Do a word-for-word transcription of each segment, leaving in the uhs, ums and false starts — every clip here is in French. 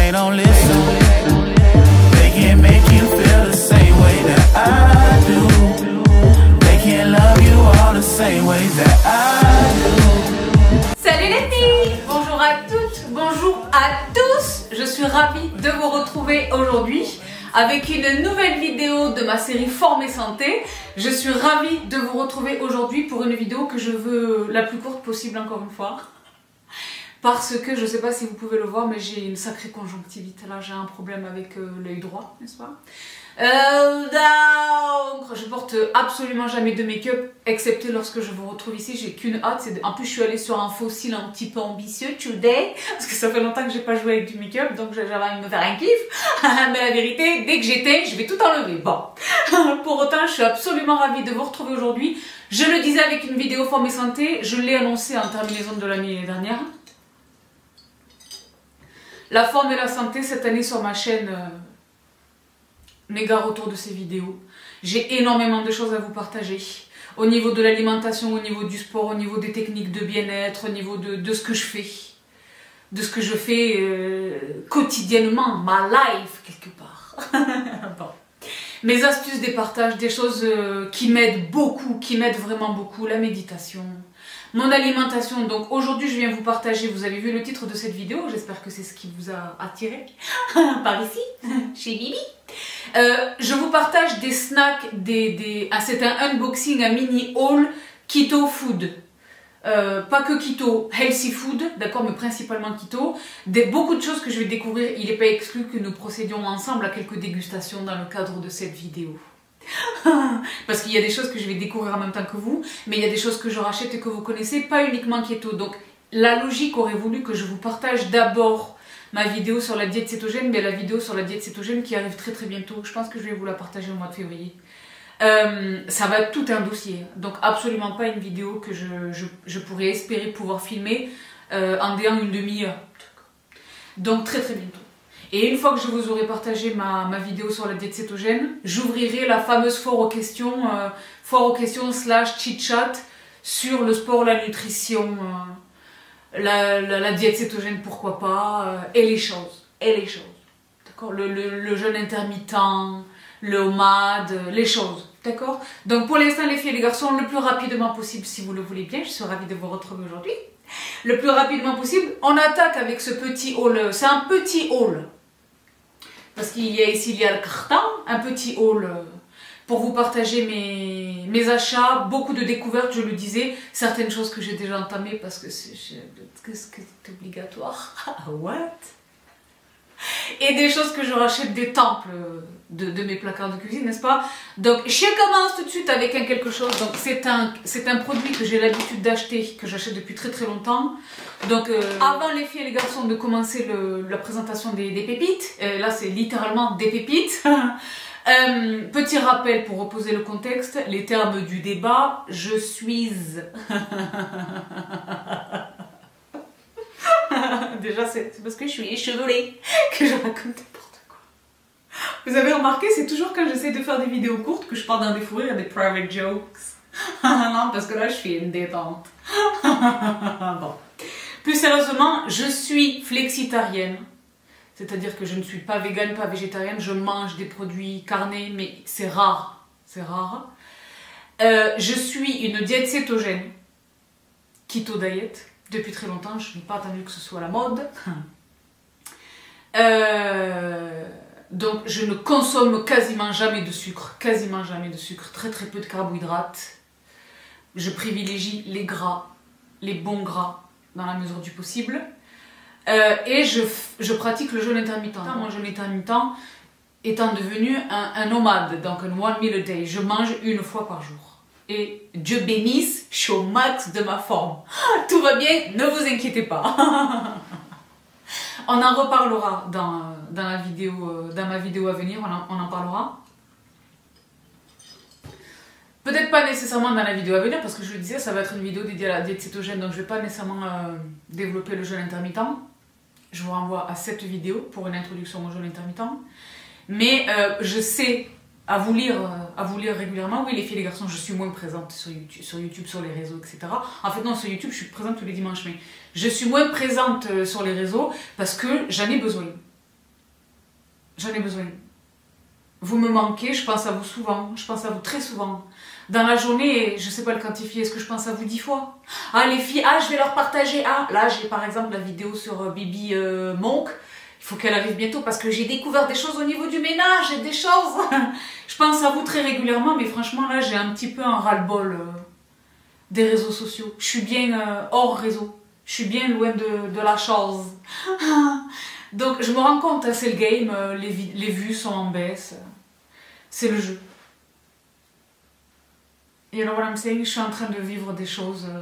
they don't listen. They can't make you feel the same way that I do. They can't love you all the same ways that I do. Salut les filles! Bonjour à toutes, bonjour à tous. Je suis ravie de vous retrouver aujourd'hui avec une nouvelle vidéo de ma série Forme et Santé. Je suis ravie de vous retrouver aujourd'hui pour une vidéo que je veux la plus courte possible encore une fois. Parce que je ne sais pas si vous pouvez le voir, mais j'ai une sacrée conjonctivite. Là, j'ai un problème avec euh, l'œil droit, n'est-ce pas? euh, donc, je porte absolument jamais de make-up, excepté lorsque je vous retrouve ici. J'ai qu'une hâte. En plus, je suis allée sur un fossile un petit peu ambitieux today, parce que ça fait longtemps que j'ai pas joué avec du make-up, donc j'avais envie de me faire un kiff. Mais la vérité, dès que j'éteins, je vais tout enlever. Bon, pour autant, je suis absolument ravie de vous retrouver aujourd'hui. Je le disais avec une vidéo Forme et Santé, je l'ai annoncé en terminaison de l'année dernière. La forme et la santé cette année sur ma chaîne euh, m'égare autour de ces vidéos. J'ai énormément de choses à vous partager. Au niveau de l'alimentation, au niveau du sport, au niveau des techniques de bien-être, au niveau de, de ce que je fais. De ce que je fais euh, quotidiennement, ma life quelque part. Bon. Mes astuces, des partages, des choses euh, qui m'aident beaucoup, qui m'aident vraiment beaucoup. La méditation. Mon alimentation, donc aujourd'hui je viens vous partager, vous avez vu le titre de cette vidéo, j'espère que c'est ce qui vous a attiré par ici, chez Bibi. Euh, je vous partage des snacks, des, des... Ah, c'est un unboxing, un mini haul keto food. Euh, pas que keto, healthy food, d'accord, mais principalement keto. Des, beaucoup de choses que je vais découvrir, il n'est pas exclu que nous procédions ensemble à quelques dégustations dans le cadre de cette vidéo. Parce qu'il y a des choses que je vais découvrir en même temps que vous, mais il y a des choses que je rachète et que vous connaissez, pas uniquement keto. Donc la logique aurait voulu que je vous partage d'abord ma vidéo sur la diète cétogène, mais la vidéo sur la diète cétogène qui arrive très très bientôt. Je pense que je vais vous la partager au mois de février. Euh, ça va être tout un dossier, donc absolument pas une vidéo que je, je, je pourrais espérer pouvoir filmer euh, en déant une demi-heure. Donc très très bientôt. Et une fois que je vous aurai partagé ma, ma vidéo sur la diète cétogène, j'ouvrirai la fameuse foire aux questions, euh, foire aux questions slash chit-chat sur le sport, la nutrition, euh, la, la, la diète cétogène, pourquoi pas, euh, et les choses, et les choses. D'accord, le, le, le jeûne intermittent, le homade, les choses. D'accord. Donc pour l'instant les filles et les garçons, le plus rapidement possible si vous le voulez bien, je suis ravie de vous retrouver aujourd'hui. Le plus rapidement possible, on attaque avec ce petit haul, c'est un petit haul. Parce qu'il y a ici, il y a le carton, un petit haul pour vous partager mes, mes achats, beaucoup de découvertes, je le disais, certaines choses que j'ai déjà entamées parce que c'est obligatoire. What? Et des choses que je rachète des temples de, de mes placards de cuisine, n'est-ce pas? Donc je commence tout de suite avec un quelque chose. Donc c'est un, c'est un produit que j'ai l'habitude d'acheter, que j'achète depuis très très longtemps. Donc euh, avant les filles et les garçons de commencer le, la présentation des, des pépites, euh, là c'est littéralement des pépites. euh, petit rappel pour reposer le contexte, les termes du débat, je suis... Déjà c'est parce que je suis échevelée que je raconte n'importe quoi. Vous avez remarqué, c'est toujours quand j'essaie de faire des vidéos courtes que je pars dans des fous rires, des private jokes. Non, parce que là je suis une détente. Bon. Plus sérieusement, je suis flexitarienne. C'est-à-dire que je ne suis pas végane, pas végétarienne. Je mange des produits carnés, mais c'est rare. C'est rare. Euh, je suis une diète cétogène. Keto diet. Depuis très longtemps, je n'ai pas attendu que ce soit la mode. Euh, donc je ne consomme quasiment jamais de sucre, quasiment jamais de sucre, très très peu de carbohydrates. Je privilégie les gras, les bons gras dans la mesure du possible. Euh, et je, je pratique le jeûne intermittent. Mon jeûne intermittent étant devenu un, un nomade, donc un one meal a day. Je mange une fois par jour. Et Dieu bénisse, je suis au max de ma forme. Tout va bien, ne vous inquiétez pas. On en reparlera dans, dans, la vidéo, dans ma vidéo à venir, on en, on en parlera. Peut-être pas nécessairement dans la vidéo à venir, parce que je le disais, ça va être une vidéo dédiée à la diète cétogène, donc je ne vais pas nécessairement euh, développer le jeûne intermittent. Je vous renvoie à cette vidéo pour une introduction au jeûne intermittent. Mais euh, je sais... À vous, lire, à vous lire régulièrement, oui les filles et les garçons, je suis moins présente sur YouTube, sur, YouTube, sur les réseaux, et cetera. En fait non, sur YouTube je suis présente tous les dimanches, mais je suis moins présente sur les réseaux parce que j'en ai besoin. J'en ai besoin. Vous me manquez, je pense à vous souvent, je pense à vous très souvent. Dans la journée, je ne sais pas le quantifier, est-ce que je pense à vous dix fois? Ah les filles, ah je vais leur partager, ah là j'ai par exemple la vidéo sur euh, Bibi euh, Monk, il faut qu'elle arrive bientôt parce que j'ai découvert des choses au niveau du ménage et des choses. Je pense à vous très régulièrement, mais franchement là j'ai un petit peu un ras-le-bol euh, des réseaux sociaux. Je suis bien euh, hors réseau, je suis bien loin de, de la chose. Donc je me rends compte, hein, c'est le game, euh, les, les vues sont en baisse, euh, c'est le jeu. You know what I'm saying? Je suis en train de vivre des choses, euh,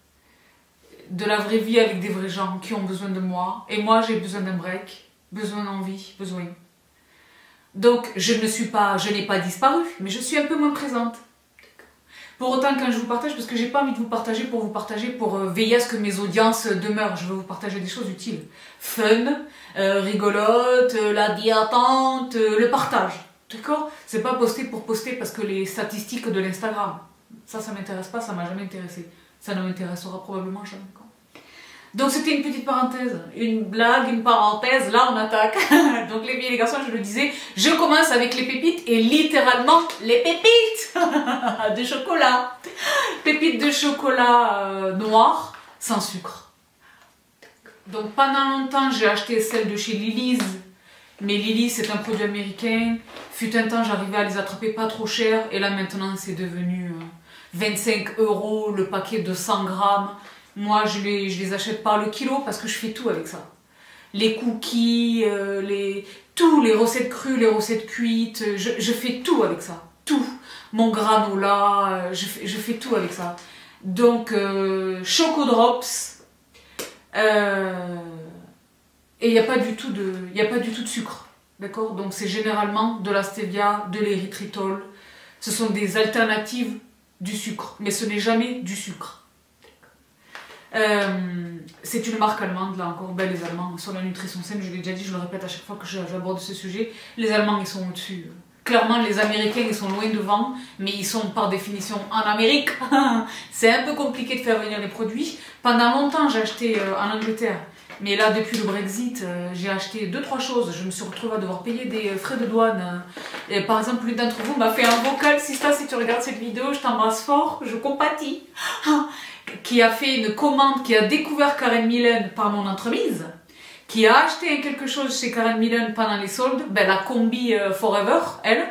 de la vraie vie avec des vrais gens qui ont besoin de moi. Et moi j'ai besoin d'un break, besoin d'envie, besoin. Donc je ne suis pas, je n'ai pas disparu, mais je suis un peu moins présente. Pour autant quand je vous partage, parce que j'ai pas envie de vous partager pour vous partager, pour euh, veiller à ce que mes audiences demeurent. Je veux vous partager des choses utiles. Fun, euh, rigolote, euh, la diattente, euh, le partage. D'accord? C'est pas poster pour poster parce que les statistiques de l'Instagram, ça, ça m'intéresse pas, ça m'a jamais intéressé. Ça ne m'intéressera probablement jamais. Donc c'était une petite parenthèse, une blague, une parenthèse, là on attaque. Donc les filles et les garçons, je le disais, je commence avec les pépites et littéralement les pépites de chocolat. Pépites de chocolat euh, noir sans sucre. Donc pendant longtemps j'ai acheté celles de chez Lily's, mais Lily c'est un produit américain. Fut un temps j'arrivais à les attraper pas trop cher et là maintenant c'est devenu euh, vingt-cinq euros le paquet de cent grammes. Moi, je les, je les achète par le kilo parce que je fais tout avec ça. Les cookies, euh, les, tout, les recettes crues, les recettes cuites, je, je fais tout avec ça. Tout. Mon granola, je fais, je fais tout avec ça. Donc, euh, Choco Drops. Euh, et il n'y a pas du tout de, il n'y a pas du tout de sucre. D'accord? Donc, c'est généralement de la stevia, de l'érythritol. Ce sont des alternatives du sucre. Mais ce n'est jamais du sucre. Euh, c'est une marque allemande, là encore, ben, les Allemands, sur la nutrition saine, je l'ai déjà dit, je le répète à chaque fois que j'aborde ce sujet, les Allemands ils sont au-dessus. Clairement les Américains ils sont loin devant, mais ils sont par définition en Amérique. C'est un peu compliqué de faire venir les produits. Pendant longtemps j'ai acheté euh, en Angleterre, mais là depuis le Brexit, euh, j'ai acheté deux trois choses, je me suis retrouvée à devoir payer des frais de douane. Et, par exemple, l'une d'entre vous m'a fait un vocal, si ça, si tu regardes cette vidéo, je t'embrasse fort, je compatis. Qui a fait une commande, qui a découvert Karen Millen par mon entremise, qui a acheté quelque chose chez Karen Millen pendant les soldes, ben la combi euh, Forever, elle.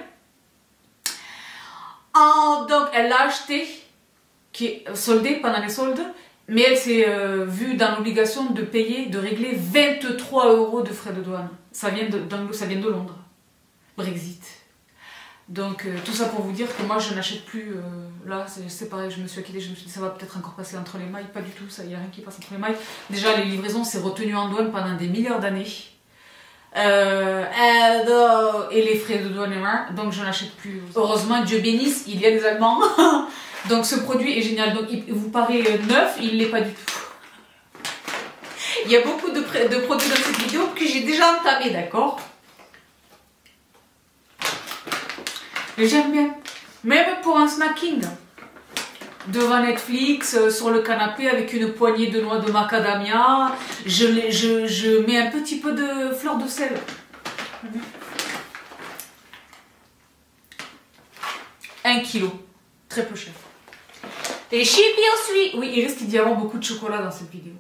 Oh, donc elle l'a acheté, qui est soldée pendant les soldes, mais elle s'est euh, vue dans l'obligation de payer, de régler vingt-trois euros de frais de douane. Ça vient de, ça vient de Londres. Brexit. Donc euh, tout ça pour vous dire que moi je n'achète plus, euh, là c'est pareil, je me suis acquittée, je me suis dit ça va peut-être encore passer entre les mailles, pas du tout, ça, il n'y a rien qui passe entre les mailles. Déjà les livraisons c'est retenu en douane pendant des milliards d'années. Euh, et les frais de douane, donc je n'achète plus. Heureusement, Dieu bénisse, il y a des Allemands. Donc ce produit est génial, donc il vous paraît neuf, il ne l'est pas du tout. Il y a beaucoup de, de produits dans cette vidéo que j'ai déjà entamé, d'accord? Mais j'aime bien, même pour un snacking, devant Netflix, euh, sur le canapé avec une poignée de noix de macadamia, je, les, je, je mets un petit peu de fleur de sel. Mmh. Un kilo, très peu cher. Et chipi ensuite. Oui, il risque d'y avoir beaucoup de chocolat dans cette vidéo.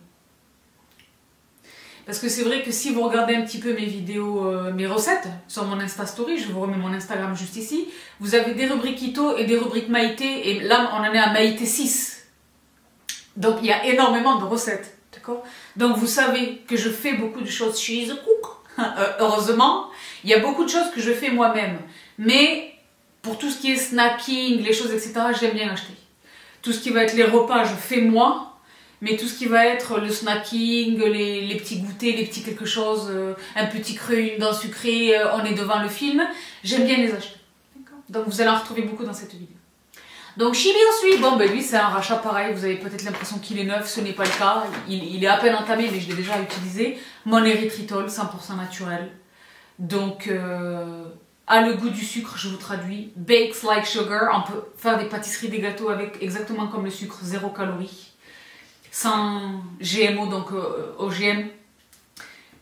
Parce que c'est vrai que si vous regardez un petit peu mes vidéos, euh, mes recettes, sur mon Insta Story, je vous remets mon Instagram juste ici, vous avez des rubriques Keto et des rubriques Maïté, et là on en est à Maïté six. Donc il y a énormément de recettes, d'accord? Donc vous savez que je fais beaucoup de choses chez The Cook. euh, heureusement, il y a beaucoup de choses que je fais moi-même. Mais pour tout ce qui est snacking, les choses, et cetera, j'aime bien acheter. Tout ce qui va être les repas, je fais moi. Mais tout ce qui va être le snacking, les, les petits goûters, les petits quelque chose, euh, un petit cru, une dent sucrée, euh, on est devant le film, j'aime bien les acheter. Donc vous allez en retrouver beaucoup dans cette vidéo. Donc Chibi ensuite, bon ben lui c'est un rachat pareil, vous avez peut-être l'impression qu'il est neuf, ce n'est pas le cas, il, il est à peine entamé mais je l'ai déjà utilisé. Mon érythritol, cent pour cent naturel. Donc euh, a le goût du sucre, je vous traduis, bakes like sugar, on peut faire des pâtisseries, des gâteaux avec exactement comme le sucre, zéro calorie. Sans G M O, donc euh, O G M.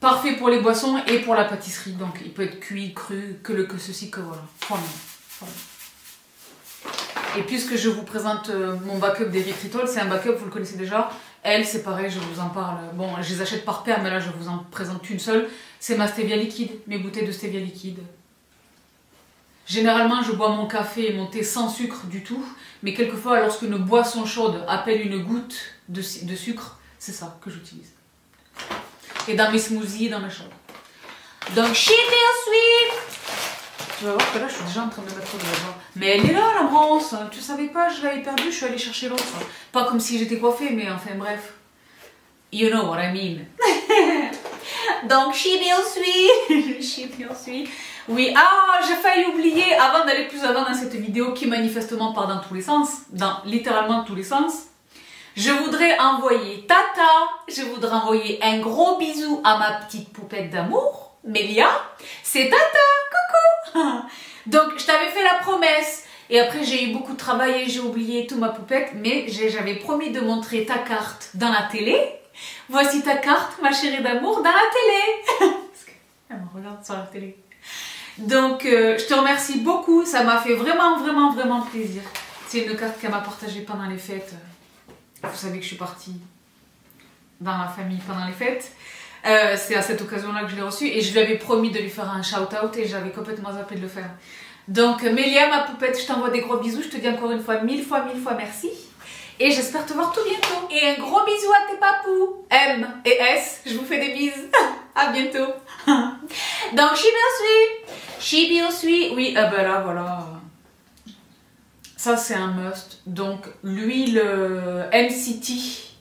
Parfait pour les boissons et pour la pâtisserie. Donc il peut être cuit, cru, que le que ceci, que voilà. Voilà. Voilà. Et puisque je vous présente euh, mon backup d'érythritol, c'est un backup, vous le connaissez déjà. Elle, c'est pareil, je vous en parle. Bon, je les achète par paire, mais là, je vous en présente une seule. C'est ma stevia liquide, mes bouteilles de stevia liquide. Généralement, je bois mon café et mon thé sans sucre du tout. Mais quelquefois, lorsqu'une boisson chaude appelle une goutte de, de sucre, c'est ça que j'utilise. Et dans mes smoothies, dans mes choses. Donc, she feels sweet. Tu vas voir que là, je suis déjà en train de me mettre de la joie. Mais elle est là, la brosse. Tu savais pas, je l'avais perdue, je suis allée chercher l'autre. Pas comme si j'étais coiffée, mais enfin, bref. You know what I mean. Donc, she feels sweet. She feels sweet. Oui, ah, j'ai failli oublier, avant d'aller plus avant dans cette vidéo qui manifestement part dans tous les sens, dans littéralement tous les sens, je voudrais envoyer Tata, je voudrais envoyer un gros bisou à ma petite poupette d'amour, Mélia. C'est Tata, coucou. Donc, je t'avais fait la promesse, et après j'ai eu beaucoup de travail et j'ai oublié tout ma poupette, mais j'avais promis de montrer ta carte dans la télé. Voici ta carte, ma chérie d'amour, dans la télé. Parce qu'elle me regarde sur la télé. Donc, euh, je te remercie beaucoup, ça m'a fait vraiment, vraiment, vraiment plaisir. C'est une carte qu'elle m'a partagée pendant les fêtes. Vous savez que je suis partie dans la famille pendant les fêtes. Euh, c'est à cette occasion-là que je l'ai reçue et je lui avais promis de lui faire un shout-out et j'avais complètement zappé de le faire. Donc, Mélia, ma poupette, je t'envoie des gros bisous. Je te dis encore une fois, mille fois, mille fois merci. Et j'espère te voir tout bientôt. Et un gros bisou à tes papous. M et S, je vous fais des bises. À bientôt. Donc, she feels sweet. She feels sweet. Oui, ah ben là, voilà. Ça, c'est un must. Donc, l'huile M C T.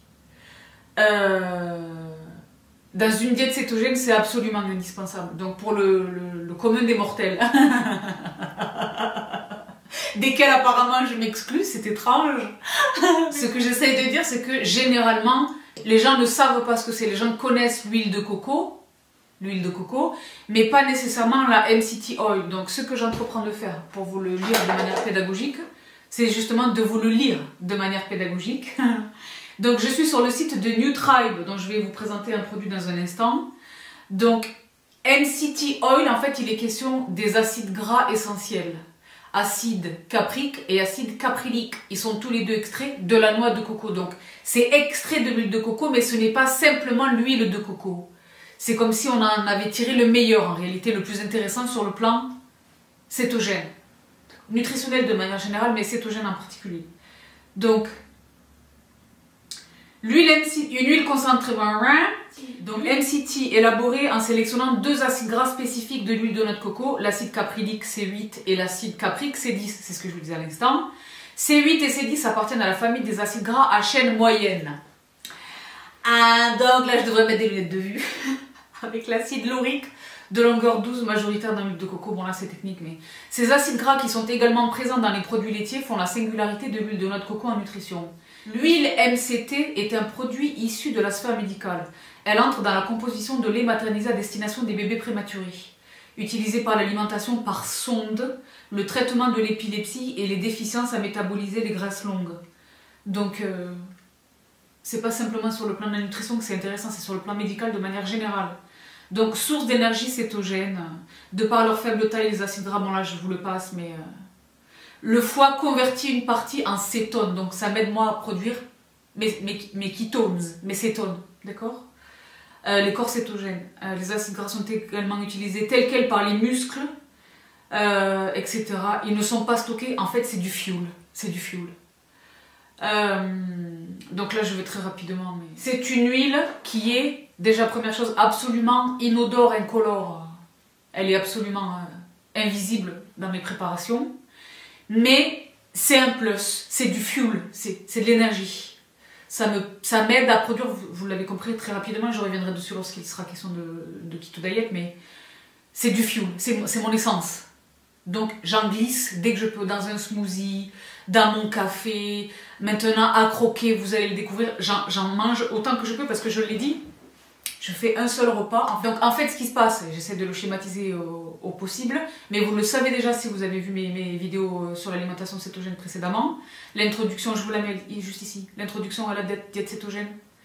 Euh, dans une diète cétogène, c'est absolument indispensable. Donc, pour le, le, le commun des mortels. Desquels apparemment je m'exclus, c'est étrange. Ce que j'essaye de dire, c'est que généralement, les gens ne savent pas ce que c'est. Les gens connaissent l'huile de coco, l'huile de coco, mais pas nécessairement la M C T oil. Donc ce que j'entreprends de faire pour vous le lire de manière pédagogique, c'est justement de vous le lire de manière pédagogique. Donc je suis sur le site de New Tribe, dont je vais vous présenter un produit dans un instant. Donc M C T oil, en fait, il est question des acides gras essentiels. Acide caprique et acide caprylique. Ils sont tous les deux extraits de la noix de coco. Donc, c'est extrait de l'huile de coco, mais ce n'est pas simplement l'huile de coco. C'est comme si on en avait tiré le meilleur, en réalité, le plus intéressant sur le plan cétogène. Nutritionnel de manière générale, mais cétogène en particulier. Donc, l'huile M C T, une huile concentrée, donc M C T élaborée en sélectionnant deux acides gras spécifiques de l'huile de noix de coco, l'acide caprylique C huit et l'acide caprique C dix, c'est ce que je vous disais à l'instant. C huit et C dix appartiennent à la famille des acides gras à chaîne moyenne. Ah, donc là je devrais mettre des lunettes de vue, avec l'acide laurique de longueur douze majoritaire dans l'huile de coco, bon là c'est technique, mais ces acides gras qui sont également présents dans les produits laitiers font la singularité de l'huile de noix de coco en nutrition. L'huile M C T est un produit issu de la sphère médicale. Elle entre dans la composition de lait maternisé à destination des bébés prématurés. Utilisée par l'alimentation par sonde, le traitement de l'épilepsie et les déficiences à métaboliser les graisses longues. Donc, euh, c'est pas simplement sur le plan de la nutrition que c'est intéressant, c'est sur le plan médical de manière générale. Donc, source d'énergie cétogène, de par leur faible taille, les acides gras, bon là je vous le passe, mais... Euh, le foie convertit une partie en cétone, donc ça m'aide moi à produire mes, mes, mes ketones, mes cétones, d'accord euh, les corps cétogènes. Euh, les acides gras sont également utilisés tels quels par les muscles, euh, et cetera. Ils ne sont pas stockés, en fait c'est du fuel, c'est du fuel. Euh, donc là je vais très rapidement, mais c'est une huile qui est, déjà première chose, absolument inodore, incolore. Elle est absolument euh, invisible dans mes préparations. Mais c'est un plus, c'est du fuel, c'est de l'énergie. Ça me, ça m'aide à produire, vous, vous l'avez compris très rapidement, je reviendrai dessus lorsqu'il sera question de, de keto diet, mais c'est du fuel, c'est mon essence. Donc j'en glisse dès que je peux dans un smoothie, dans mon café, maintenant à croquer, vous allez le découvrir, j'en mange autant que je peux parce que je l'ai dit. Je fais un seul repas. Donc en fait ce qui se passe, j'essaie de le schématiser au, au possible, mais vous le savez déjà si vous avez vu mes, mes vidéos sur l'alimentation cétogène précédemment. L'introduction, je vous la mets juste ici, l'introduction à la diète cétogène.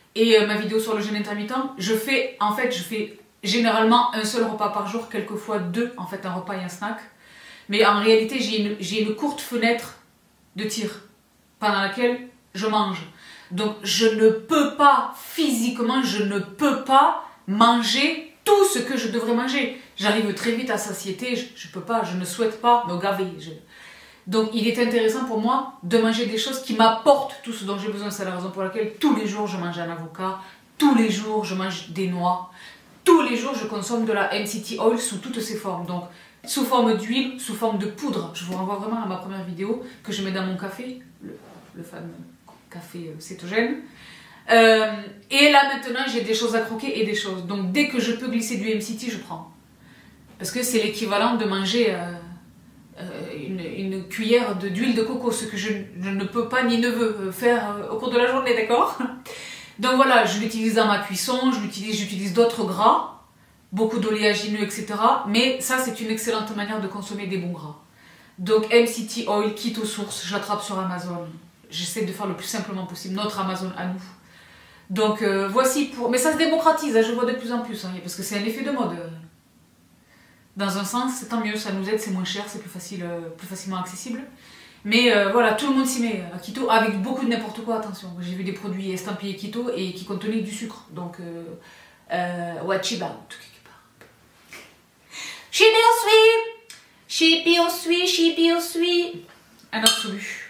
et euh, ma vidéo sur le jeûne intermittent, je fais, en fait, je fais généralement un seul repas par jour, quelquefois deux, en fait, un repas et un snack. Mais en réalité, j'ai une, j'ai une courte fenêtre de tir pendant laquelle je mange. Donc, je ne peux pas, physiquement, je ne peux pas manger tout ce que je devrais manger. J'arrive très vite à satiété, je ne peux pas, je ne souhaite pas me gaver. Je... Donc, il est intéressant pour moi de manger des choses qui m'apportent tout ce dont j'ai besoin. C'est la raison pour laquelle tous les jours, je mange un avocat, tous les jours, je mange des noix, tous les jours, je consomme de la M C T oil sous toutes ses formes. Donc, sous forme d'huile, sous forme de poudre. Je vous renvoie vraiment à ma première vidéo que je mets dans mon café, le, le fameux café cétogène. Euh, et là maintenant j'ai des choses à croquer et des choses. Donc dès que je peux glisser du M C T, je prends. Parce que c'est l'équivalent de manger euh, euh, une, une cuillère d'huile de, de coco, ce que je, je ne peux pas ni ne veux faire euh, au cours de la journée, d'accord? Donc voilà, je l'utilise dans ma cuisson, je l'utilise, j'utilise d'autres gras, beaucoup d'oléagineux, et cetera. Mais ça, c'est une excellente manière de consommer des bons gras. Donc M C T Oil, Keto Source, je l'attrape sur Amazon. J'essaie de faire le plus simplement possible, notre Amazon à nous. Donc euh, voici pour... Mais ça se démocratise, hein, je vois de plus en plus, hein, parce que c'est un effet de mode. Dans un sens, c'est tant mieux, ça nous aide, c'est moins cher, c'est plus, facile, euh, plus facilement accessible. Mais euh, voilà, tout le monde s'y met à keto, avec beaucoup de n'importe quoi, attention. J'ai vu des produits estampillés keto et qui contenaient du sucre. Donc, euh, euh, what she about, quelque part. She be sweet, she be sweet, she be sweet. Un absolu.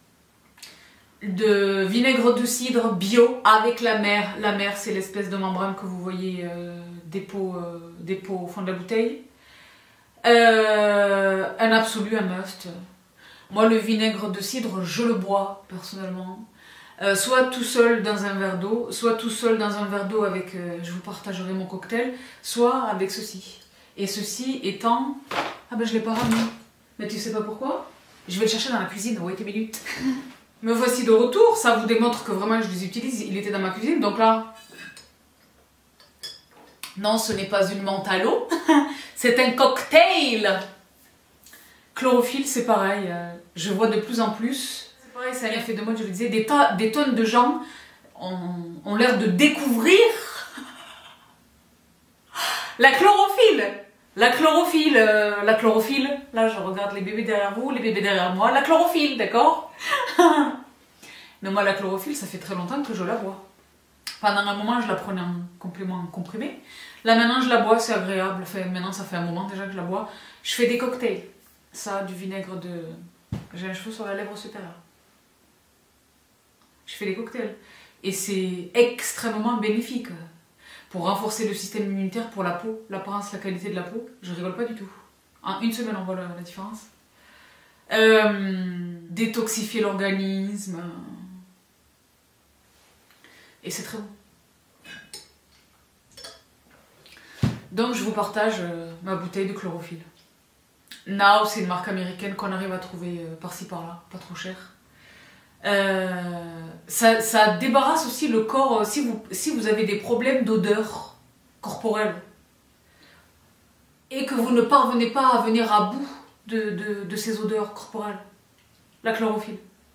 De vinaigre de cidre bio avec la mer. La mer, c'est l'espèce de membrane que vous voyez euh, des, pots, euh, des pots au fond de la bouteille. Euh, un absolu, un must. Moi, le vinaigre de cidre, je le bois personnellement. Euh, soit tout seul dans un verre d'eau, soit tout seul dans un verre d'eau avec, euh, je vous partagerai mon cocktail, soit avec ceci. Et ceci étant... Ah ben je l'ai pas ramené. Mais tu sais pas pourquoi? Je vais le chercher dans la cuisine, wait a minute. Me voici de retour, ça vous démontre que vraiment je les utilise, il était dans ma cuisine, donc là... Non, ce n'est pas une menthe à l'eau, c'est un cocktail. Chlorophylle, c'est pareil, euh, je vois de plus en plus, c'est pareil, c'est un effet de mode, je le disais, des, tas, des tonnes de gens ont, ont l'air de découvrir la chlorophylle. La chlorophylle, euh, la chlorophylle, là je regarde les bébés derrière vous, les bébés derrière moi, la chlorophylle, d'accord? Mais moi la chlorophylle, ça fait très longtemps que je la bois. Pendant un moment, je la prenais en complément comprimé. Là maintenant, je la bois, c'est agréable. Enfin, maintenant, ça fait un moment déjà que je la bois. Je fais des cocktails. Ça, du vinaigre de... J'ai un cheveu sur la lèvre supérieure. Je fais des cocktails. Et c'est extrêmement bénéfique. Pour renforcer le système immunitaire, pour la peau, l'apparence, la qualité de la peau. Je rigole pas du tout. En une semaine, on voit la, la différence. Euh, détoxifier l'organisme. Et c'est très bon. Donc je vous partage euh, ma bouteille de chlorophylle. Now, c'est une marque américaine qu'on arrive à trouver euh, par-ci par-là, pas trop cher. Euh, ça, ça débarrasse aussi le corps, euh, si, vous, si vous avez des problèmes d'odeur corporelle et que vous ne parvenez pas à venir à bout de, de, de ces odeurs corporelles. La chlorophylle.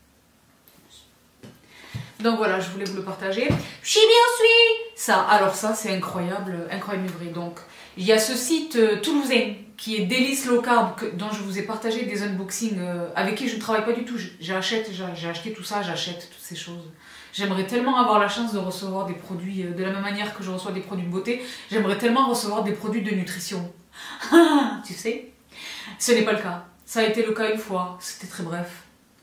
Donc voilà, je voulais vous le partager. She bien suis ça. Alors ça, c'est incroyable, incroyable vrai. Donc, il y a ce site euh, toulousain qui est Délice Low Carb, que, dont je vous ai partagé des unboxings euh, avec qui je ne travaille pas du tout. J'achète, j'ai acheté tout ça, j'achète toutes ces choses. J'aimerais tellement avoir la chance de recevoir des produits, euh, de la même manière que je reçois des produits de beauté, j'aimerais tellement recevoir des produits de nutrition. Tu sais, ce n'est pas le cas. Ça a été le cas une fois, c'était très bref.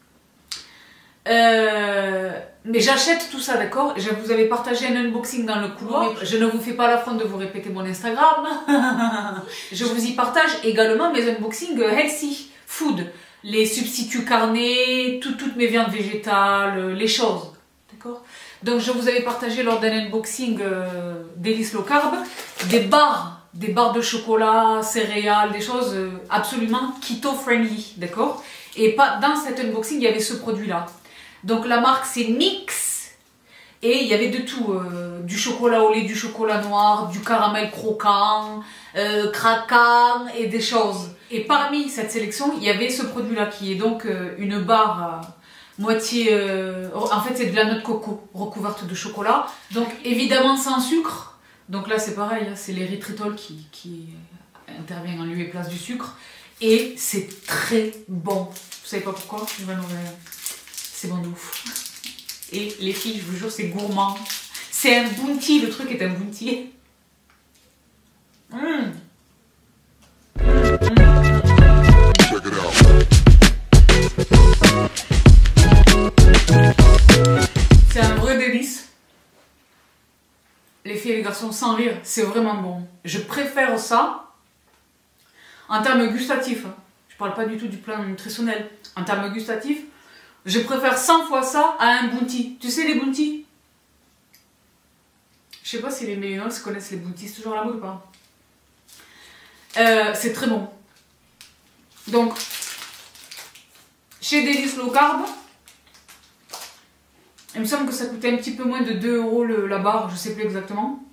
Euh, mais j'achète tout ça, d'accord? Je vous avais partagé un unboxing dans le couloir. Je ne vous fais pas l'affront de vous répéter mon Instagram. Je vous y partage également mes unboxings healthy food, les substituts carnés, tout, toutes mes viandes végétales, les choses, d'accord? Donc je vous avais partagé lors d'un unboxing euh, Délice Low Carb des barres, des barres de chocolat, céréales, des choses euh, absolument keto friendly, d'accord? Et pas dans cet unboxing il y avait ce produit là. Donc la marque c'est Mix et il y avait de tout, euh, du chocolat au lait, du chocolat noir, du caramel croquant, euh, craquant et des choses. Et parmi cette sélection, il y avait ce produit là qui est donc euh, une barre, euh, moitié... Euh, en fait, c'est de la noix de coco recouverte de chocolat. Donc, évidemment, sans sucre. Donc là, c'est pareil, hein, c'est l'érythritol qui, qui intervient en lieu et place du sucre. Et c'est très bon. Vous savez pas pourquoi? C'est bon de ouf. Et les filles, je vous jure, c'est gourmand. C'est un bounty, le truc est un bounty. Mmh. C'est un vrai délice. Les filles et les garçons, sans rire, c'est vraiment bon. Je préfère ça en termes gustatifs. Je parle pas du tout du plan nutritionnel. En termes gustatifs, je préfère cent fois ça à un bounty. Tu sais les bounties? Je sais pas si les millennials connaissent les bounties, c'est toujours à la mode ou pas? Euh, c'est très bon. Donc, chez Délice Low Carb, il me semble que ça coûtait un petit peu moins de deux euros le, la barre, je sais plus exactement.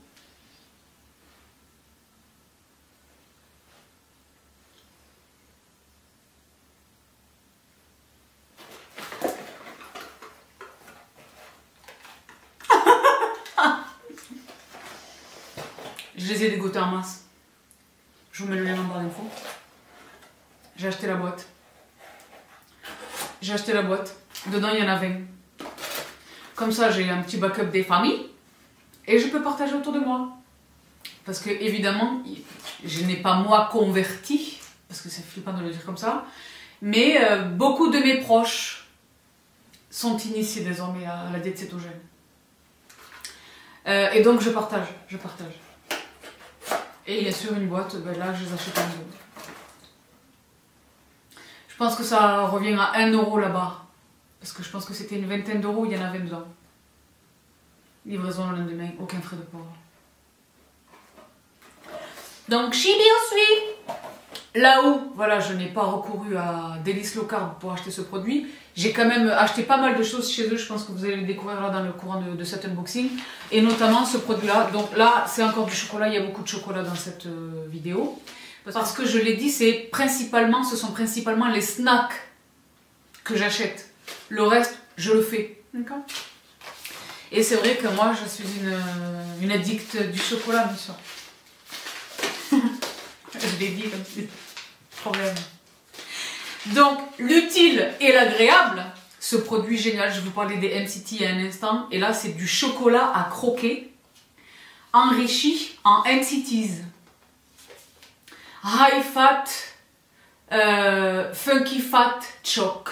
Je les ai dégotés en masse. Je vous mets le lien en barre d'infos. J'ai acheté la boîte. J'ai acheté la boîte. Dedans, il y en a vingt. Comme ça, j'ai un petit backup des familles. Et je peux partager autour de moi. Parce que, évidemment, je n'ai pas moi converti. Parce que c'est flippant de le dire comme ça. Mais euh, beaucoup de mes proches sont initiés désormais à la diète cétogène. Euh, et donc, je partage. Je partage. Et bien sûr, une boîte, ben là, je les achète en deux. Je pense que ça revient à un euro la barre. Parce que je pense que c'était une vingtaine d'euros, il y en avait dedans. Livraison le lendemain, aucun frais de port. Donc, Chibi au suit. Là où, voilà, je n'ai pas recouru à Délice Low Carb pour acheter ce produit, j'ai quand même acheté pas mal de choses chez eux, je pense que vous allez le découvrir là dans le courant de, de cet unboxing, et notamment ce produit-là. Donc là, c'est encore du chocolat, il y a beaucoup de chocolat dans cette euh, vidéo. Parce que je l'ai dit, c'est principalement, ce sont principalement les snacks que j'achète. Le reste, je le fais. D'accord. Et c'est vrai que moi, je suis une, une addict du chocolat, bien sûr. Je l'ai dit comme c'est problème. Donc, l'utile et l'agréable, ce produit génial, je vous parlais des M C T il y a un instant, et là, c'est du chocolat à croquer, enrichi en M C Ts. High Fat, euh, Funky Fat Choc.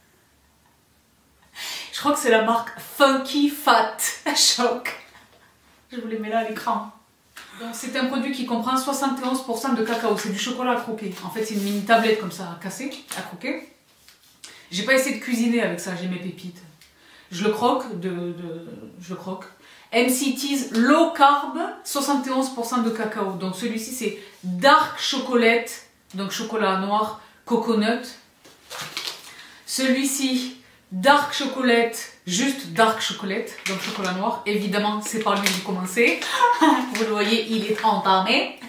Je crois que c'est la marque Funky Fat Choc. Je vous les mets là à l'écran. Donc c'est un produit qui comprend soixante et onze pour cent de cacao. C'est du chocolat à croquer. En fait, c'est une mini tablette comme ça à casser, à croquer. J'ai pas essayé de cuisiner avec ça, j'ai mes pépites. Je le croque, de, de, je le croque. M C T's Low Carb, soixante et onze pour cent de cacao. Donc celui-ci c'est Dark Chocolate, donc chocolat noir, coconut. Celui-ci, Dark Chocolate, juste Dark Chocolate, donc chocolat noir. Évidemment, c'est par lui que j'ai commencé. Vous le voyez, il est entamé.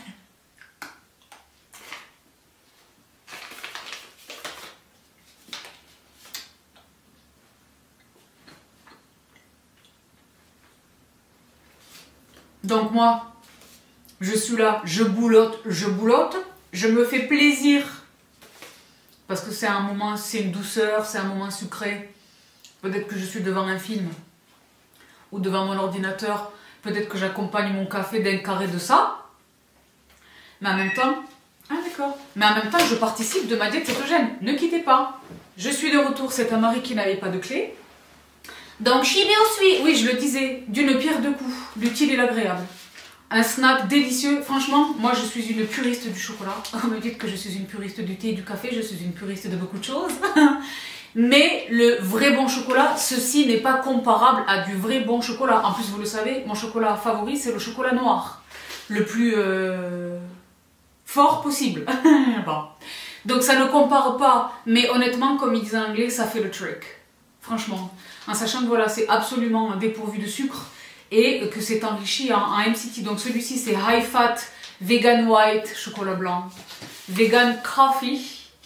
Donc moi, je suis là, je boulotte, je boulotte, je me fais plaisir. Parce que c'est un moment, c'est une douceur, c'est un moment sucré. Peut-être que je suis devant un film ou devant mon ordinateur. Peut-être que j'accompagne mon café d'un carré de ça. Mais en même temps, ah d'accord. Mais en même temps, je participe de ma diète cétogène. Ne quittez pas. Je suis de retour, c'est un mari qui n'avait pas de clé. Donc, Chibi au suit, oui, je le disais, d'une pierre deux coups, l'utile et l'agréable. Un snack délicieux. Franchement, moi, je suis une puriste du chocolat. On me dit que je suis une puriste du thé et du café, je suis une puriste de beaucoup de choses. Mais le vrai bon chocolat, ceci n'est pas comparable à du vrai bon chocolat. En plus, vous le savez, mon chocolat favori, c'est le chocolat noir. Le plus euh, fort possible. Bon. Donc, ça ne compare pas. Mais honnêtement, comme ils disent en anglais, ça fait le trick. Franchement. En sachant que voilà, c'est absolument dépourvu de sucre et que c'est enrichi en, en M C T. Donc celui-ci c'est High Fat, Vegan White, chocolat blanc, Vegan Coffee,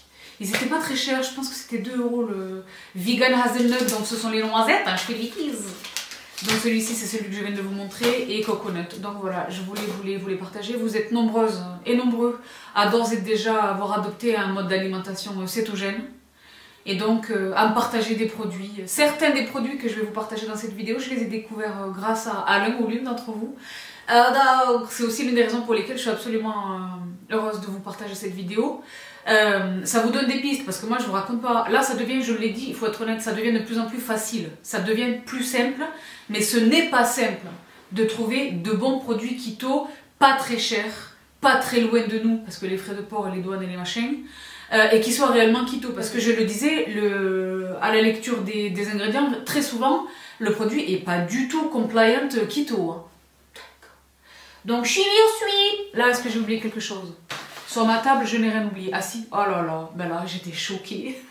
Ils étaient pas très chers, je pense que c'était deux euros le vegan hazelnut, donc ce sont les noisettes, hein, je fais des quiz. Donc celui-ci c'est celui que je viens de vous montrer, et coconut. Donc voilà, je voulais vous les, vous les partager. Vous êtes nombreuses et nombreux à d'ores et déjà avoir adopté un mode d'alimentation cétogène. Et donc euh, à me partager des produits. Certains des produits que je vais vous partager dans cette vidéo, je les ai découverts euh, grâce à, à l'un ou l'une d'entre vous. Euh, c'est aussi l'une des raisons pour lesquelles je suis absolument euh, heureuse de vous partager cette vidéo. Euh, ça vous donne des pistes, parce que moi je vous raconte pas. Là ça devient, je l'ai dit, il faut être honnête, ça devient de plus en plus facile. Ça devient plus simple, mais ce n'est pas simple de trouver de bons produits keto, pas très chers, pas très loin de nous, parce que les frais de port et les douanes et les machins. Euh, et qui soit réellement keto, parce que je le disais, le, à la lecture des, des ingrédients, très souvent, le produit n'est pas du tout compliant keto. Hein. Donc, je suis Là, est-ce que j'ai oublié quelque chose? Sur ma table, je n'ai rien oublié. Ah si, oh là là, ben là, j'étais choquée.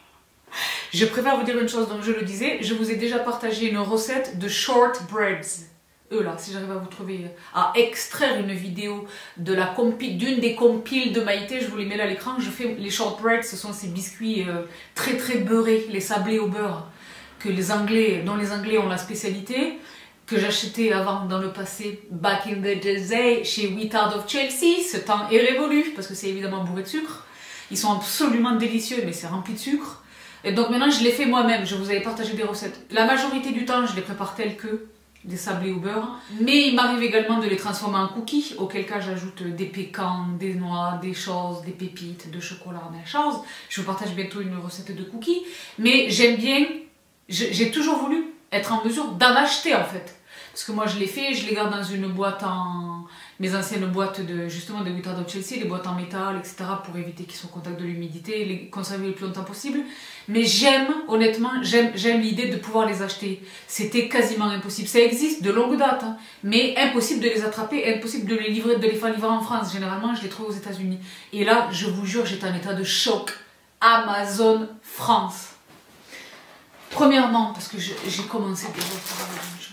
Je préfère vous dire une chose, donc je le disais, je vous ai déjà partagé une recette de shortbreads. Eux là, si j'arrive à vous trouver, à extraire une vidéo de la compi d'une des compiles de Maïté, je vous les mets là à l'écran. Je fais les shortbreads, ce sont ces biscuits euh, très très beurrés, les sablés au beurre, que les Anglais, dont les Anglais ont la spécialité, que j'achetais avant dans le passé, back in the day, chez Whittard of Chelsea. Ce temps est révolu, parce que c'est évidemment bourré de sucre. Ils sont absolument délicieux, mais c'est rempli de sucre. Et donc maintenant, je les fais moi-même, je vous avais partagé des recettes. La majorité du temps, je les prépare telles que des sablés au beurre, mais il m'arrive également de les transformer en cookies, auquel cas j'ajoute des pécans, des noix, des choses, des pépites, de chocolat, des choses. Je vous partage bientôt une recette de cookies, mais j'aime bien, j'ai toujours voulu être en mesure d'en acheter en fait, parce que moi je les fais, je les garde dans une boîte en, mes anciennes boîtes de justement de Whittard of Chelsea, les boîtes en métal, et cetera, pour éviter qu'ils soient au contact de l'humidité, les conserver le plus longtemps possible. Mais j'aime, honnêtement, j'aime l'idée de pouvoir les acheter. C'était quasiment impossible. Ça existe de longue date, hein, mais impossible de les attraper, impossible de les livrer, de les faire livrer en France. Généralement, je les trouve aux États-Unis. Et là, je vous jure, j'étais en état de choc. Amazon France. Premièrement, parce que j'ai commencé déjà à faire la même chose.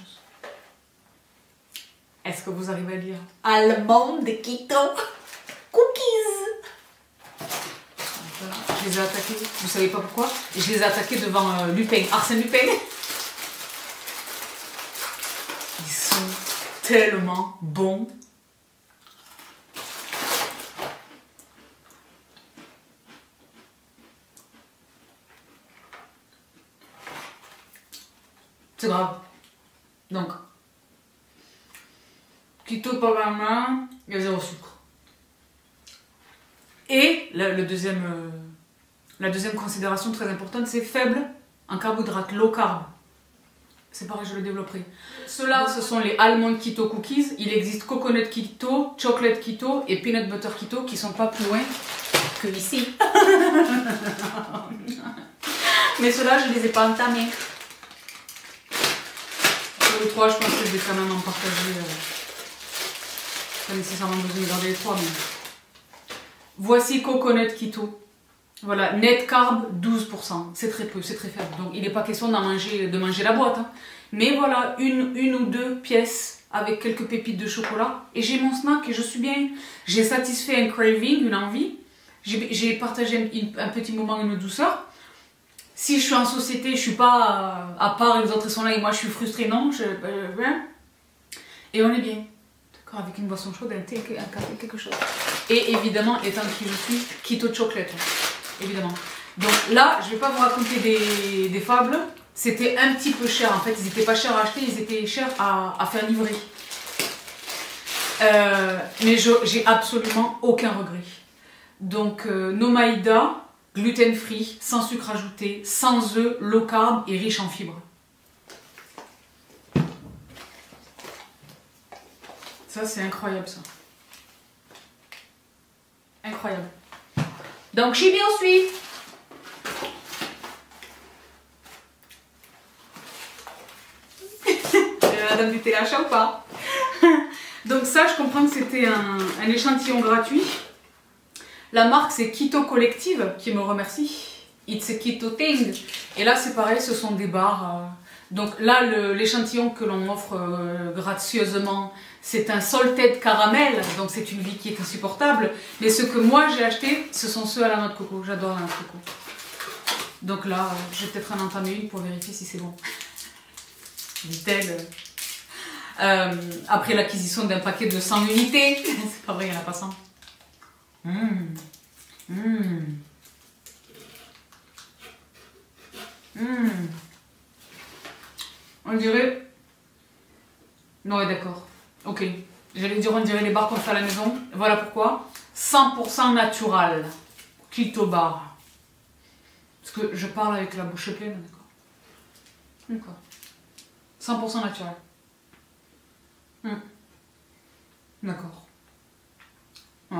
Est-ce que vous arrivez à lire? Allemande keto cookies. Voilà, je les ai attaqués, vous savez pas pourquoi? Je les ai attaqués devant euh, Lupin, Arsène Lupin. Ils sont tellement bons. C'est grave. Donc, keto par la main, il y a zéro sucre. Et le, le deuxième, euh, la deuxième considération très importante, c'est faible en carbohydrates, low carb. C'est pareil, je le développerai. Ceux-là, ce sont les almond keto cookies. Il existe coconut keto, chocolate keto et peanut butter keto qui sont pas plus loin que ici. Mais ceux-là, je les ai pas entamés. Sur les trois, je pense que je vais quand même en partager. Euh, pas nécessairement besoin de garder les trois, mais... Voici coconut keto. Voilà, net carb douze pour cent. C'est très peu, c'est très faible. Donc il n'est pas question d'en manger, de manger la boîte. Hein. Mais voilà, une, une ou deux pièces avec quelques pépites de chocolat. Et j'ai mon snack et je suis bien. J'ai satisfait un craving, une envie. J'ai partagé un, un petit moment, une douceur. Si je suis en société, je suis pas à, à part, les autres sont là et moi je suis frustrée, non. Je, euh, hein. Et on est bien. Avec une boisson chaude, un thé, un café, quelque chose. Et évidemment, étant qui je suis, keto chocolate. Évidemment. Donc là, je ne vais pas vous raconter des, des fables. C'était un petit peu cher en fait. Ils n'étaient pas chers à acheter, ils étaient chers à, à faire livrer. Euh, mais j'ai absolument aucun regret. Donc, euh, Nomaïda, gluten free, sans sucre ajouté, sans œufs, low carb et riche en fibres. Ça, c'est incroyable, ça. Incroyable. Donc, j'y vais ensuite. Madame du téléachat ou pas? Donc ça, je comprends que c'était un, un échantillon gratuit. La marque, c'est Keto Collective, qui me remercie. It's a keto thing. Et là, c'est pareil, ce sont des barres. Euh, donc là, l'échantillon que l'on offre euh, gracieusement, c'est un salted caramel, donc c'est une vie qui est insupportable. Mais ce que moi j'ai acheté, ce sont ceux à la noix de coco. J'adore la noix de coco. Donc là, je vais peut-être en entamer une pour vérifier si c'est bon. Dit-elle. Euh, après l'acquisition d'un paquet de cent unités. C'est pas vrai, il n'y en a pas cent. Mmh. Mmh. Mmh. On dirait... Non, ouais, d'accord. Ok. J'allais dire on dirait les bars qu'on fait à la maison. Voilà pourquoi. cent pour cent natural. Keto bar. Parce que je parle avec la bouche pleine, d'accord. D'accord. cent pour cent naturel. Mmh. D'accord. Ouais.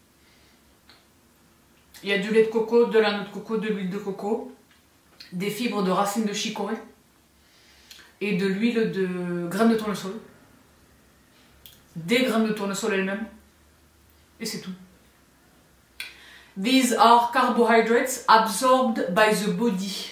Il y a du lait de coco, de la noix de coco, de l'huile de coco, des fibres de racines de chicorée et de l'huile de graines de tournesol. Des graines de tournesol elles-mêmes. Et c'est tout. These are carbohydrates absorbed by the body.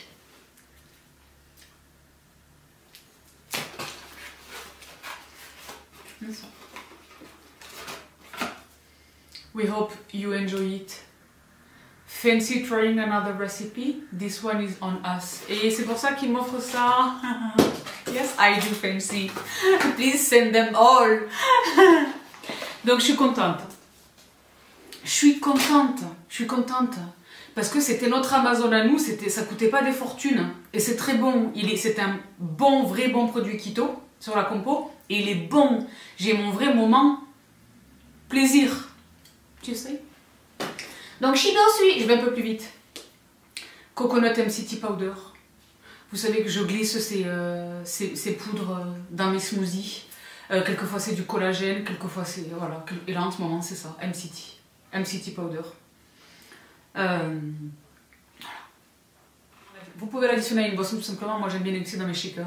We hope you enjoy it. Fancy trying another recipe? This one is on us. Et c'est pour ça qu'il m'offre ça. Yes, I do fancy. Please send them all. Donc je suis contente. Je suis contente. Je suis contente. Parce que c'était notre Amazon à nous, c'était, ça coûtait pas des fortunes. Et c'est très bon. Il est, c'est un bon, vrai bon produit keto sur la compo. Et il est bon. J'ai mon vrai moment plaisir. Tu sais. Donc Shiba suis, je vais un peu plus vite. Coconut M C T Powder. Vous savez que je glisse ces, euh, ces, ces poudres dans mes smoothies. Euh, quelquefois c'est du collagène, quelquefois c'est... Voilà. Et là en ce moment c'est ça, M C T. M C T Powder. Euh, voilà. Vous pouvez l'additionner à une boisson tout simplement. Moi j'aime bien mixer dans mes shakers.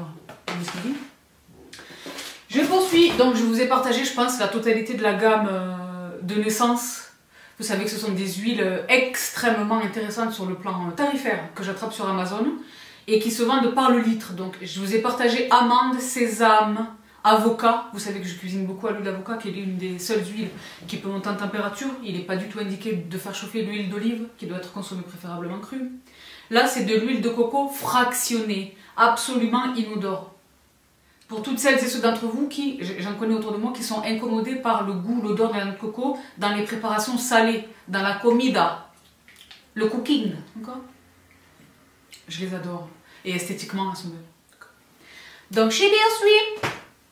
Je poursuis. Donc je vous ai partagé, je pense, la totalité de la gamme euh, de naissance. Vous savez que ce sont des huiles extrêmement intéressantes sur le plan tarifaire que j'attrape sur Amazon et qui se vendent par le litre. Donc je vous ai partagé amandes, sésame, avocat. Vous savez que je cuisine beaucoup à l'huile d'avocat, qui est l'une des seules huiles qui peut monter en température. Il n'est pas du tout indiqué de faire chauffer l'huile d'olive, qui doit être consommée préférablement crue. Là, c'est de l'huile de coco fractionnée, absolument inodore. Pour toutes celles et ceux d'entre vous qui, j'en connais autour de moi, qui sont incommodés par le goût, l'odeur de la noix de coco dans les préparations salées, dans la comida, le cooking, d'accord? Je les adore. Et esthétiquement, elles sont belles. Donc, chez Sweet,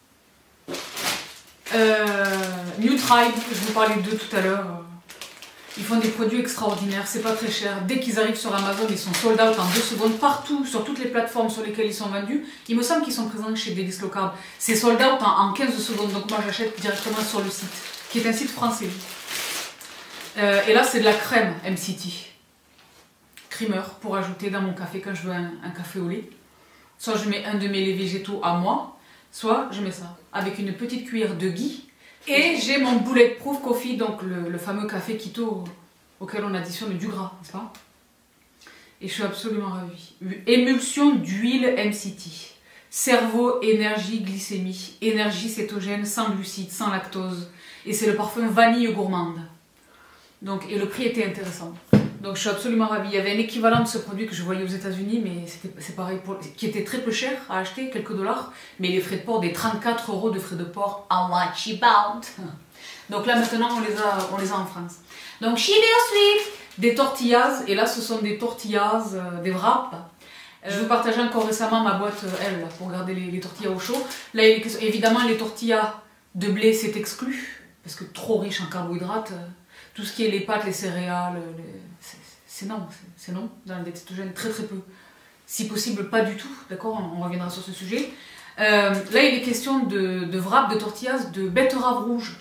euh, New Tribe, je vous parlais d'eux tout à l'heure. Ils font des produits extraordinaires, c'est pas très cher. Dès qu'ils arrivent sur Amazon, ils sont sold out en deux secondes partout, sur toutes les plateformes sur lesquelles ils sont vendus. Il me semble qu'ils sont présents chez Délice Low Carb. C'est sold out en, en quinze secondes, donc moi j'achète directement sur le site, qui est un site français. Euh, et là, c'est de la crème M C T. Creamer pour ajouter dans mon café quand je veux un, un café au lait. Soit je mets un de mes laits végétaux à moi, soit je mets ça avec une petite cuillère de ghee. Et j'ai mon Bulletproof Coffee, donc le, le fameux café keto auquel on additionne du gras, n'est-ce pas? Et je suis absolument ravie. Émulsion d'huile M C T. Cerveau, énergie, glycémie. Énergie cétogène, sans glucides, sans lactose. Et c'est le parfum vanille gourmande. Donc, et le prix était intéressant. Donc je suis absolument ravie. Il y avait un équivalent de ce produit que je voyais aux États-Unis, mais c'est pareil, pour, qui était très peu cher à acheter, quelques dollars. Mais les frais de port, des trente-quatre euros de frais de port, I want cheap out. Donc là maintenant, on les a, on les a en France. Donc She Sweet, des tortillas. Et là, ce sont des tortillas, euh, des wraps. Euh, je vous partageais encore récemment ma boîte, euh, elle, pour garder les, les tortillas au chaud. Là, évidemment, les tortillas de blé, c'est exclu. Parce que trop riche en carbohydrates. Euh, tout ce qui est les pâtes, les céréales, les... c'est non, c'est non, dans le cétogène, très très peu. Si possible, pas du tout, d'accord, on, on reviendra sur ce sujet. Euh, là, il est question de, de wrap, de tortillas, de betterave rouge.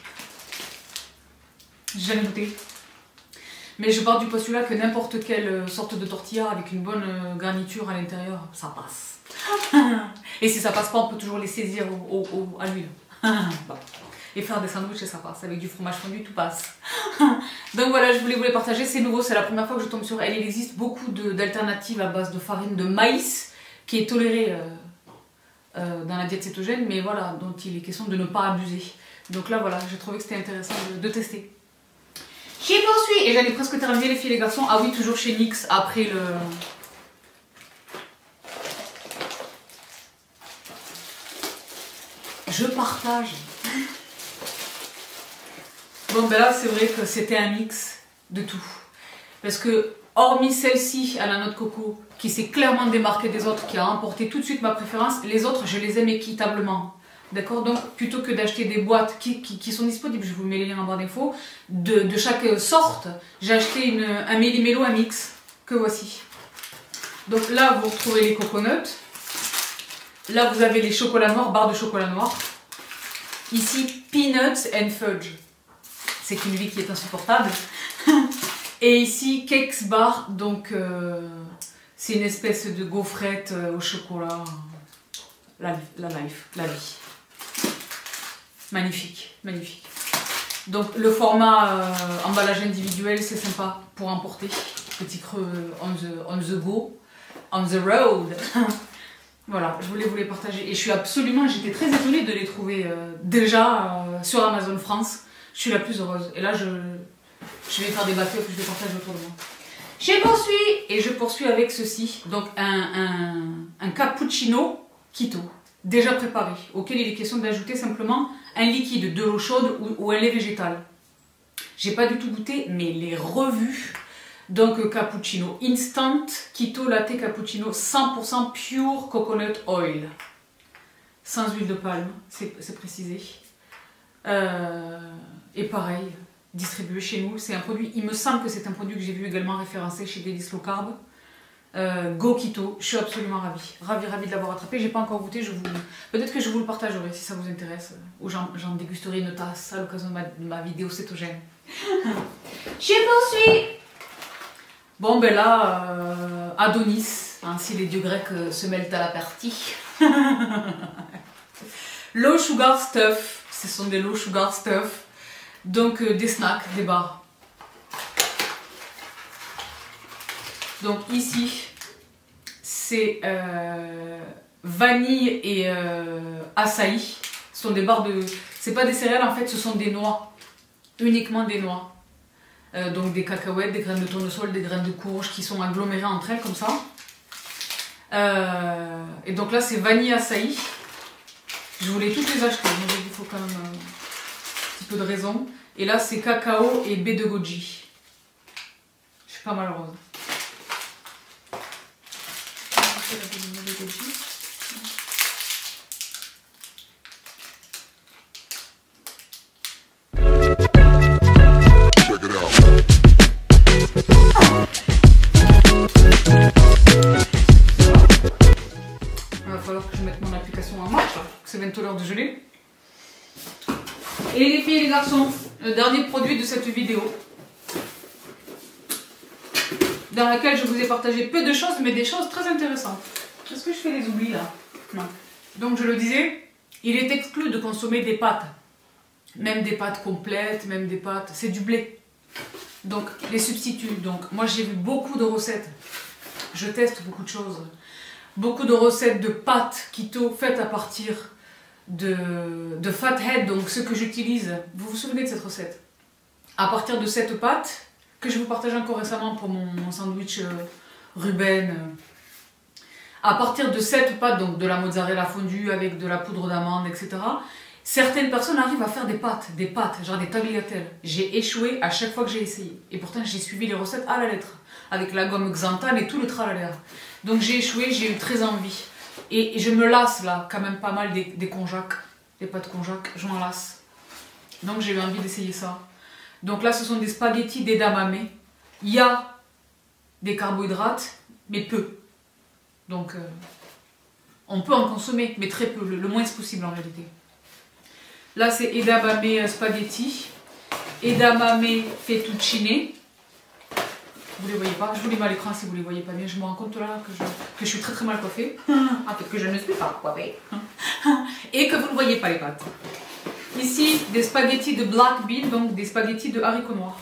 J'ai jamais goûté. Mais je pars du postulat que n'importe quelle sorte de tortilla avec une bonne garniture à l'intérieur, ça passe. Et si ça passe pas, on peut toujours les saisir au, au, au, à l'huile. Bon. Et faire des sandwichs et ça passe, avec du fromage fondu, tout passe. Donc voilà, je voulais vous les partager, c'est nouveau, c'est la première fois que je tombe sur elle. Il existe beaucoup d'alternatives à base de farine de maïs, qui est tolérée euh, euh, dans la diète cétogène, mais voilà, dont il est question de ne pas abuser. Donc là, voilà, j'ai trouvé que c'était intéressant de, de tester. J'ai poursuivi, et j'allais presque terminer les filles et les garçons. Ah oui, toujours chez N Y X, après le... Je partage. Bon, ben là, c'est vrai que c'était un mix de tout. Parce que, hormis celle-ci, à la noix de coco, qui s'est clairement démarquée des autres, qui a emporté tout de suite ma préférence, les autres, je les aime équitablement. D'accord? Donc, plutôt que d'acheter des boîtes qui, qui, qui sont disponibles, je vous mets les liens en barre d'infos, de, de chaque sorte, j'ai acheté une, un Méli-Mélo, un mix, que voici. Donc là, vous retrouvez les coconuts. Là, vous avez les chocolats noirs, barres de chocolat noir. Ici, peanuts and fudge. C'est une vie qui est insupportable. Et ici, cakes bar, donc euh, c'est une espèce de gaufrette euh, au chocolat. La, la life, la vie. Magnifique, magnifique. Donc le format euh, emballage individuel, c'est sympa pour emporter. Petit creux on the, on the go, on the road. Voilà, je voulais vous les partager. Et je suis absolument, j'étais très étonnée de les trouver euh, déjà euh, sur Amazon France. Je suis la plus heureuse. Et là, je, je vais faire des bateaux que je vais partager autour de moi. Je poursuis, et je poursuis avec ceci. Donc un, un, un cappuccino keto, déjà préparé, auquel il est question d'ajouter simplement un liquide, de l'eau chaude ou, ou un lait végétal. J'ai pas du tout goûté, mais les revues. Donc cappuccino instant, keto latte cappuccino cent pour cent pure coconut oil. Sans huile de palme, c'est précisé. Euh, et pareil, distribué chez nous. C'est un produit, il me semble que c'est un produit que j'ai vu également référencé chez Délice Low Carb. Euh, Go Keto, je suis absolument ravie, ravie, ravie de l'avoir attrapé. J'ai pas encore goûté, je vous, peut-être que je vous le partagerai si ça vous intéresse, ou j'en dégusterai une tasse à l'occasion de ma, de ma vidéo cétogène. Je poursuis. Bon ben là, euh, Adonis, hein, si les dieux grecs euh, se mêlent à la partie. Low sugar stuff, ce sont des low sugar stuff, donc euh, des snacks, des bars. Donc ici, c'est euh, vanille et euh, açaï. Ce sont des barres de... C'est pas des céréales en fait, ce sont des noix. Uniquement des noix. Euh, donc des cacahuètes, des graines de tournesol, des graines de courge qui sont agglomérées entre elles comme ça. Euh, et donc là, c'est vanille açaï. Je voulais toutes les acheter, mais il faut quand même euh, un petit peu de raison. Et là, c'est cacao et baie de goji. Je suis pas malheureuse. Il va falloir que je mette mon application en marche, c'est bientôt l'heure de geler. Et les filles et les garçons, le dernier produit de cette vidéo, dans laquelle je vous ai partagé peu de choses, mais des choses très intéressantes. Est-ce que je fais les oublis là? Non. Donc je le disais, il est exclu de consommer des pâtes. Même des pâtes complètes, même des pâtes... C'est du blé. Donc les substituts. Donc moi j'ai vu beaucoup de recettes. Je teste beaucoup de choses. Beaucoup de recettes de pâtes keto faites à partir de, de fathead. Donc ce que j'utilise. Vous vous souvenez de cette recette? À partir de cette pâte... que je vous partage encore récemment pour mon, mon sandwich euh, Ruben. Euh, à partir de cette pâte, donc de la mozzarella fondue avec de la poudre d'amande, et cetera, certaines personnes arrivent à faire des pâtes, des pâtes, genre des tagliatelles. J'ai échoué à chaque fois que j'ai essayé. Et pourtant, j'ai suivi les recettes à la lettre, avec la gomme Xanthan et tout le tralala. Donc j'ai échoué, j'ai eu très envie. Et, et je me lasse là, quand même pas mal des, des konjac, des pâtes konjac, je m'en lasse. Donc j'ai eu envie d'essayer ça. Donc là, ce sont des spaghettis d'edamame. Il y a des carbohydrates, mais peu. Donc, euh, on peut en consommer, mais très peu, le, le moins possible en réalité. Là, c'est edamame spaghetti, edamame fettuccine. Vous les voyez pas? Je vous les mets à l'écran si vous les voyez pas bien. Je me rends compte là que je, que je suis très très mal coiffée. Ah, peut-être que je ne suis pas coiffée. Et que vous ne voyez pas les pâtes. Ici, des spaghettis de black bean, donc des spaghettis de haricots noirs.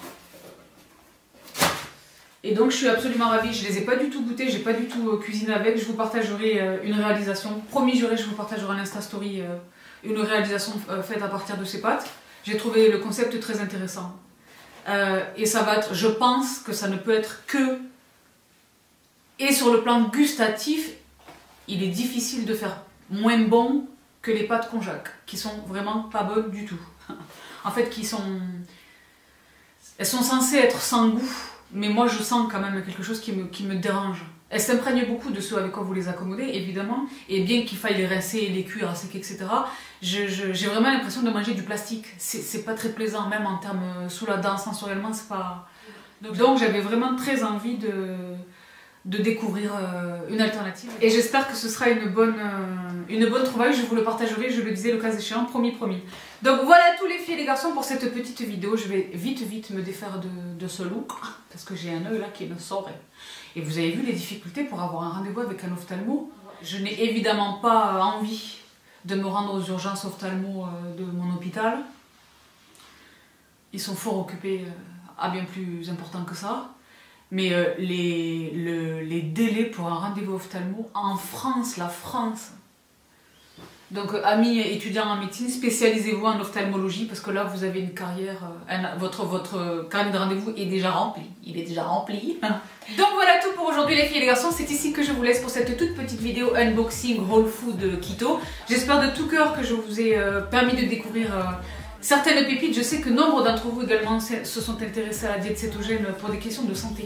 Et donc, je suis absolument ravie. Je ne les ai pas du tout goûtés, j'ai pas du tout euh, cuisiné avec. Je vous partagerai euh, une réalisation. Promis, juré, je vous partagerai un Insta Story euh, une réalisation euh, faite à partir de ces pâtes. J'ai trouvé le concept très intéressant. Euh, et ça va être, je pense que ça ne peut être que... Et sur le plan gustatif, il est difficile de faire moins bon que les pâtes konjac, qui sont vraiment pas bonnes du tout. En fait, qui sont... Elles sont censées être sans goût, mais moi je sens quand même quelque chose qui me, qui me dérange. Elles s'imprègnent beaucoup de ce avec quoi vous les accommodez, évidemment, et bien qu'il faille les rincer, les cuire à sec, et cetera, j'ai je, je, vraiment l'impression de manger du plastique. C'est pas très plaisant, même en termes sous la dent, sensoriellement, c'est pas... Donc, donc j'avais vraiment très envie de, de découvrir euh, une alternative. Et j'espère que ce sera une bonne, euh, une bonne trouvaille, je vous le partagerai, je le disais le cas échéant, promis, promis. Donc voilà tous les filles et les garçons pour cette petite vidéo. Je vais vite, vite me défaire de, de ce look, parce que j'ai un œil là qui me sort. Et vous avez vu les difficultés pour avoir un rendez-vous avec un ophtalmo. Je n'ai évidemment pas envie de me rendre aux urgences ophtalmo de mon hôpital. Ils sont fort occupés à bien plus important que ça. Mais euh, les, le, les délais pour un rendez-vous ophtalmo en France, la France. Donc amis étudiants en médecine, spécialisez-vous en ophtalmologie parce que là vous avez une carrière, un, votre, votre carnet de rendez-vous est déjà rempli. Il est déjà rempli. Donc voilà tout pour aujourd'hui les filles et les garçons, c'est ici que je vous laisse pour cette toute petite vidéo unboxing Whole Food Keto. J'espère de tout cœur que je vous ai euh, permis de découvrir euh, certaines pépites. Je sais que nombre d'entre vous également se sont intéressés à la diète cétogène pour des questions de santé.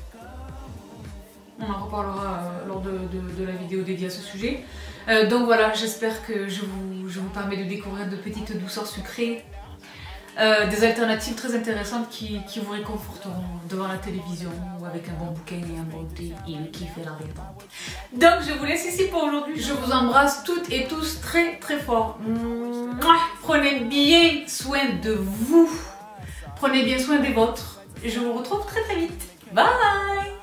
On en reparlera euh, lors de, de, de la vidéo dédiée à ce sujet. Euh, donc voilà, j'espère que je vous, je vous permets de découvrir de petites douceurs sucrées, euh, des alternatives très intéressantes qui, qui vous réconforteront devant la télévision ou avec un bon bouquin et un bon thé et le kiff et la détente. Donc je vous laisse ici pour aujourd'hui. Je vous embrasse toutes et tous très très fort. Prenez bien soin de vous. Prenez bien soin des vôtres. Je vous retrouve très très vite. Bye!